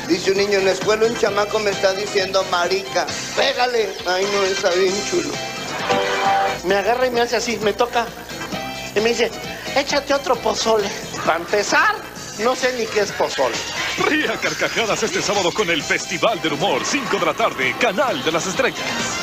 Dice un niño en la escuela, un chamaco me está diciendo marica. Pégale. Ay, no, está bien chulo. Me agarra y me hace así, me toca. Y me dice, échate otro pozole. Para empezar, no sé ni qué es pozole. Ría carcajadas este sábado con el Festival del Humor, 5 de la tarde, Canal de las Estrellas.